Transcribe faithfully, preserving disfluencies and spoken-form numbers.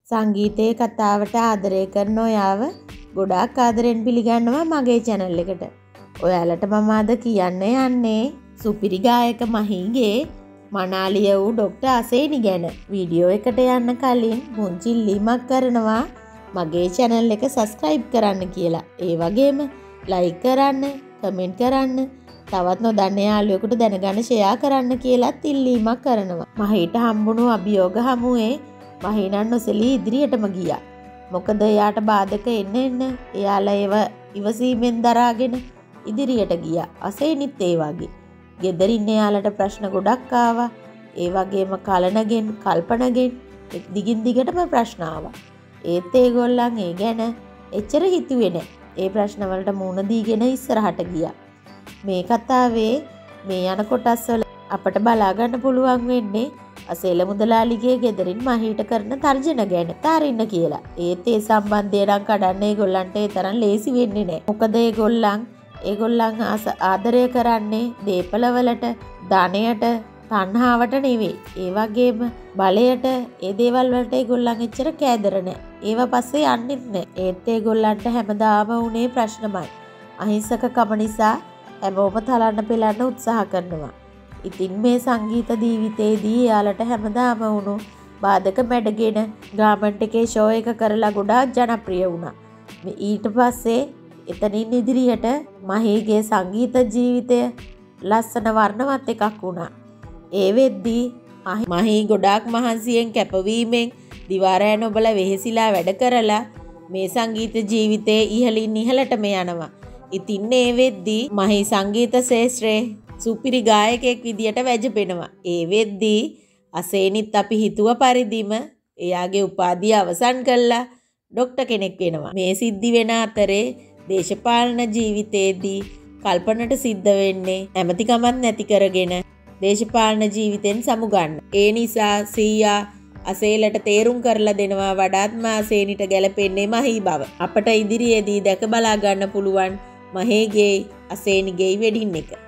සංගීතයේ කතාවට ආදරය කරන ඔයාව ගොඩාක් ආදරෙන් පිළිගන්නවා මගේ channel එකට. ඔයාලට මම අද කියන්න යන්නේ සුපිරි ගායක මහීගේ මනාලිය වූ ඩොක්ටර් අසේනි ගැන. වීඩියෝ එකට යන්න කලින් පුංචි ඉල්ලීමක් කරනවා මගේ channel එක subscribe කරන්න කියලා. ඒ වගේම like කරන්න, comment කරන්න, තවත් නොදන්න යාළුවෙකුට දැනගන්න share කරන්න කියලාත් ඉල්ලීමක් කරනවා. මහීට හම්බුණු අභියෝග හමුවේ මහීනන් නොසලී ඉදිරියටම ගියා. මොකද එයාට බාධක එන්න එන්න එයාලා ඒව ඉවසීමෙන් දරාගෙන ඉදිරියට ගියා. අසේනිත් ඒ වගේ. ගෙදරින් එයාලට ප්‍රශ්න ගොඩක් ආවා. ඒ වගේම කලනගෙන්, කල්පනගෙන් දිගින් දිගටම ප්‍රශ්න ආවා. ඒත් ඒගොල්ලන් ඒ ගැන එච්චර හිතුවේ නැහැ. ඒ ප්‍රශ්න වලට මුහුණ දීගෙන ඉස්සරහට ගියා. මේ කතාවේ මේ යන කොටස් වල අපට බලා ගන්න පුළුවන් වෙන්නේ අසේල මුදලාලිගේ ගෙදරින් මහීට කරන තර්ජන ගැන. තාරින්න කියලා. ඒත් ඒ සම්බන්ධය නම් කඩන්න ඒගොල්ලන්ට ඒ තරම් ලේසි වෙන්නේ නැහැ. මොකද ඒගොල්ලන් ඒගොල්ලන් ආදරය කරන්නේ දීපල වලට, ධනයට, තණ්හාවට නෙවෙයි. ඒ වගේම බලයට, ඒ දේවල් වලට ඒගොල්ලන් එච්චර කෑදර නැහැ. ඒව පස්සේ යන්නෙත් නැහැ. ඒත් ඒගොල්ලන්ට හැමදාම උනේ ප්‍රශ්නමයි. අහිංසකකම නිසා හැමෝම තලන්න පෙලන්න උත්සාහ කරනවා. ඉතින් මේ සංගීත ජීවිතයේදී එයාලට හැමදාම වුණු බාධක මැඩගෙන ගාමන්ට් එකේ ෂෝ එක කරලා ගොඩාක් ජනප්‍රිය වුණා. මේ ඊට පස්සේ එතනින් ඉදිරියට මහීගේ සංගීත ජීවිතය ලස්සන වර්ණවත් එකක් වුණා. ඒ වෙද්දී මහී ගොඩාක් මහන්සියෙන් කැපවීමෙන් දිවාරෑ නොබල වෙහෙසිලා වැඩ කරලා මේ සංගීත ජීවිතයේ ඉහළින් ඉහළටම යනවා. ඉතින් ඒ වෙද්දී මහී සංගීත ශාස්ත්‍රයේ සුපිරි ගායකයෙක් විදියට වැජපෙනවා. ඒ වෙද්දී අසේනිත් අපි හිතුව පරිදිම එයාගේ උපාධිය අවසන් කළා ඩොක්ටර් කෙනෙක් වෙනවා. මේ සිද්ධි වෙන අතරේ දේශපාලන ජීවිතයේදී කල්පනට සිද්ධ වෙන්නේ ඇමතිකමක් නැති කරගෙන දේශපාලන ජීවිතෙන් සමුගන්න. ඒ නිසා සීයා අසේලට තේරුම් කරලා දෙනවා වඩාත්ම අසේනිට ගැලපෙන්නේ මහී බව. අපට ඉදිරියේදී දැක බලා ගන්න පුළුවන් මහේගේ අසේනිගේ වෙඩින් එක.